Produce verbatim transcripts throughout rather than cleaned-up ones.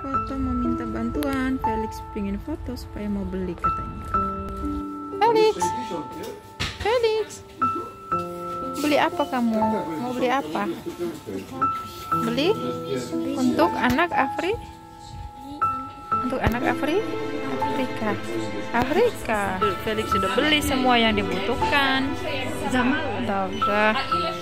foto, meminta bantuan. Felix pengen foto supaya mau beli katanya. Felix, Felix, beli apa kamu? Mau beli apa? Beli untuk anak Afri? Untuk anak Afri? Afrika. Afrika. Felix sudah beli semua yang dibutuhkan. Udah.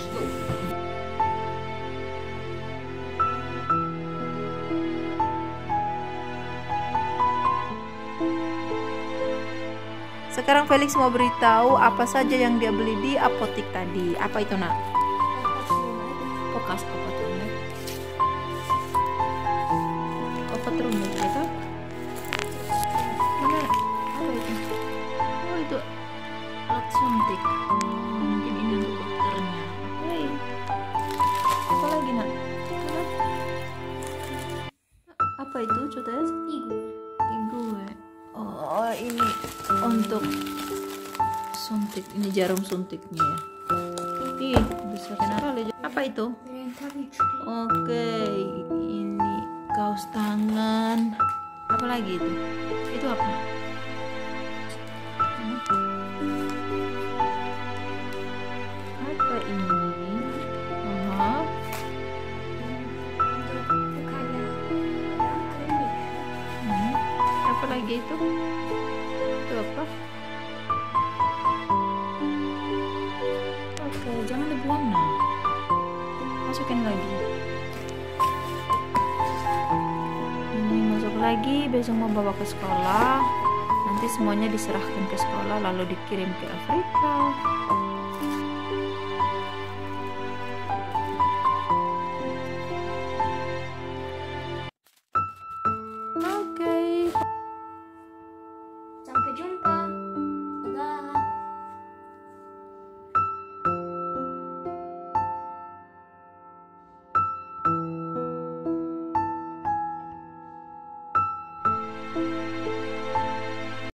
Sekarang Felix mau beritahu apa saja yang dia beli di apotik tadi. Apa itu, Nak? Bekas obat rumit. Obat rumit itu? Mana? Apa itu? Oh, itu alat suntik. Mungkin ini untuk dokternya. Hey. Apa lagi, Nak? Apa itu, Cotes? Igu. Igu. Oh, ini untuk suntik, ini jarum suntiknya ya. Ih, besar sekali. Apa itu? Oke, ini kaos tangan. Apa lagi itu? Itu apa? Hmm. Apa ini? Oh. Hmm. Apa lagi itu? Itu apa? Oke, jangan dibuang, Nak. Masukin lagi. Ini masuk lagi, besok mau bawa ke sekolah. Nanti semuanya diserahkan ke sekolah lalu dikirim ke Afrika. Sampai jumpa.